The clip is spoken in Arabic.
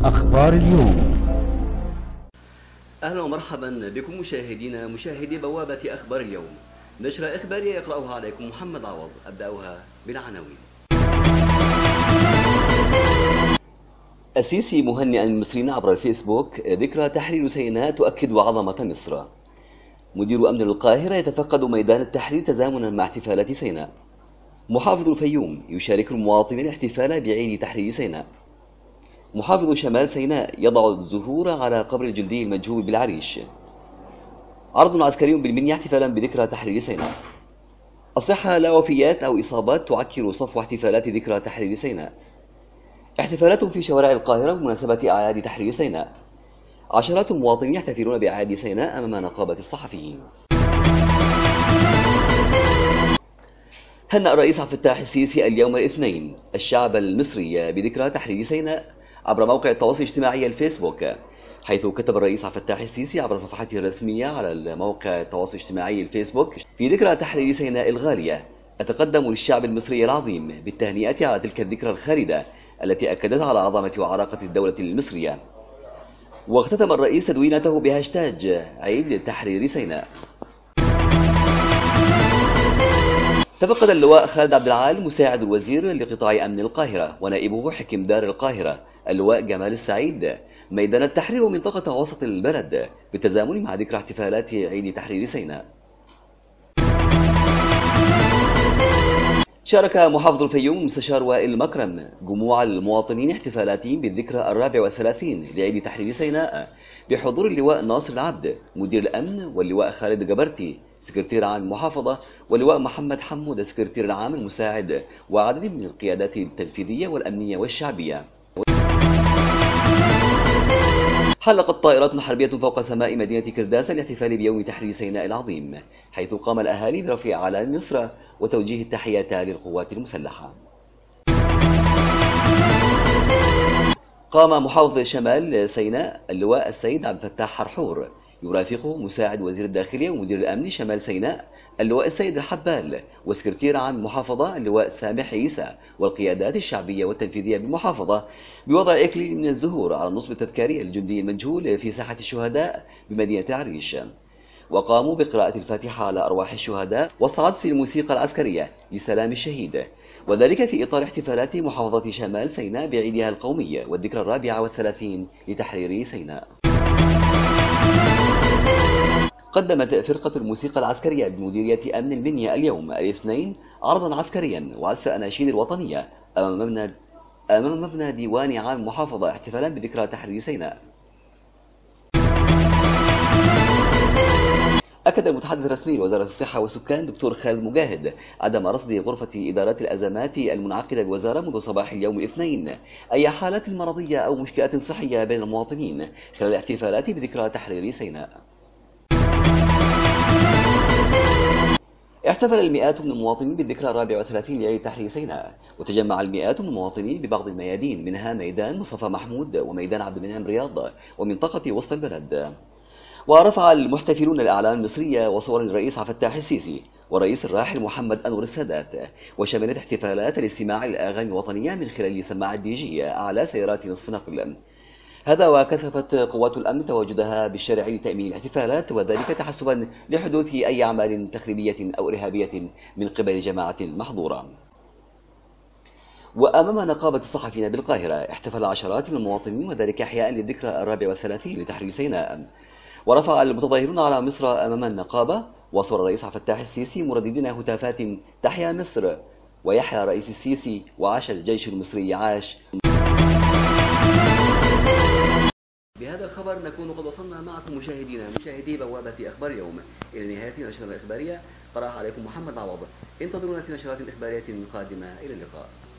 أخبار اليوم. أهلا ومرحبا بكم مشاهدينا مشاهدي بوابة أخبار اليوم، نشرة إخبارية يقرأها عليكم محمد عوض. أبدأها بالعناوين. السيسي مهنئا المصريين عبر الفيسبوك، ذكرى تحرير سيناء تؤكد عظمة مصر. مدير أمن القاهرة يتفقد ميدان التحرير تزامنا مع احتفالات سيناء. محافظ الفيوم يشارك المواطنين الاحتفال بعيد تحرير سيناء. محافظ شمال سيناء يضع الزهور على قبر الجندي المجهول بالعريش. عرض عسكري بالمنيا احتفالا بذكرى تحرير سيناء. الصحة لا وفيات أو إصابات تعكر صفو احتفالات ذكرى تحرير سيناء. احتفالات في شوارع القاهرة بمناسبة أعياد تحرير سيناء. عشرات المواطنين يحتفلون بأعياد سيناء أمام نقابة الصحفيين. هنأ الرئيس عبد الفتاح السيسي اليوم الاثنين الشعب المصري بذكرى تحرير سيناء عبر موقع التواصل الاجتماعي الفيسبوك، حيث كتب الرئيس عبد الفتاح السيسي عبر صفحته الرسمية على موقع التواصل الاجتماعي الفيسبوك: في ذكرى تحرير سيناء الغالية أتقدم للشعب المصري العظيم بالتهنئة على تلك الذكرى الخالدة التي أكدت على عظمة وعراقة الدولة المصرية. واختتم الرئيس تدوينته بهاشتاج عيد تحرير سيناء. تفقد اللواء خالد عبد العال مساعد الوزير لقطاع أمن القاهرة ونائبه حكم دار القاهرة اللواء جمال السعيد ميدان التحرير ومنطقة وسط البلد بالتزامن مع ذكرى احتفالات عيد تحرير سيناء. شارك محافظ الفيوم المستشار وائل مكرم جموع المواطنين احتفالاتهم بالذكرى 34 لعيد تحرير سيناء بحضور اللواء ناصر العبد مدير الأمن، واللواء خالد جبرتي سكرتير عام المحافظة، واللواء محمد حمود السكرتير العام المساعد، وعدد من القيادات التنفيذية والأمنية والشعبية. حلقت طائرات حربية فوق سماء مدينة كرداسة لاحتفال بيوم تحرير سيناء العظيم، حيث قام الأهالي برفع أعلام مصر وتوجيه التحيات للقوات المسلحة. قام محافظ شمال سيناء اللواء السيد عبد الفتاح حرحور يرافقه مساعد وزير الداخلية ومدير الأمن شمال سيناء اللواء السيد الحبال، وسكرتير عام المحافظة اللواء سامح عيسى، والقيادات الشعبية والتنفيذية بالمحافظة بوضع إكليل من الزهور على النصب التذكاري الجندي المجهول في ساحة الشهداء بمدينة عريش. وقاموا بقراءة الفاتحة على أرواح الشهداء وسط عزف الموسيقى العسكرية لسلام الشهيد، وذلك في إطار احتفالات محافظة شمال سيناء بعيدها القومي والذكرى 34 لتحرير سيناء. قدمت فرقة الموسيقى العسكرية بمديرية أمن المنيا اليوم الاثنين عرضا عسكريا وعزف أناشيد الوطنية أمام مبنى ديوان عام المحافظة احتفالا بذكرى تحرير سيناء. أكد المتحدث الرسمي لوزارة الصحة والسكان دكتور خالد مجاهد عدم رصد غرفة إدارات الأزمات المنعقدة بالوزارة منذ صباح اليوم الاثنين أي حالات مرضية أو مشكلات صحية بين المواطنين خلال الاحتفالات بذكرى تحرير سيناء. احتفل المئات من المواطنين بالذكرى 34 لعيد تحرير سيناء، وتجمع المئات من المواطنين ببعض الميادين منها ميدان مصطفى محمود وميدان عبد المنعم رياض ومنطقة وسط البلد. ورفع المحتفلون الأعلام المصرية وصور الرئيس عبد الفتاح السيسي والرئيس الراحل محمد أنور السادات، وشملت احتفالات الاستماع للأغاني الوطنية من خلال سماعة دي جي أعلى سيارات نصف نقل. هذا وكثفت قوات الأمن تواجدها بالشارع لتأمين الاحتفالات، وذلك تحسبا لحدوث أي أعمال تخريبية أو إرهابية من قبل جماعة محظورة. وأمام نقابة الصحفيين بالقاهرة احتفل عشرات من المواطنين وذلك إحياء للذكرى 34 لتحرير سيناء. ورفع المتظاهرون على مصر أمام النقابة وصور الرئيس عبد الفتاح السيسي مرددين هتافات تحيا مصر ويحيا رئيس السيسي وعاش الجيش المصري عاش. بهذا الخبر نكون قد وصلنا معكم مشاهدينا مشاهدي بوابة أخبار اليوم إلى نهاية نشرة الإخبارية. قرأها عليكم محمد عوض. انتظرونا في نشرات إخبارية قادمة. إلى اللقاء.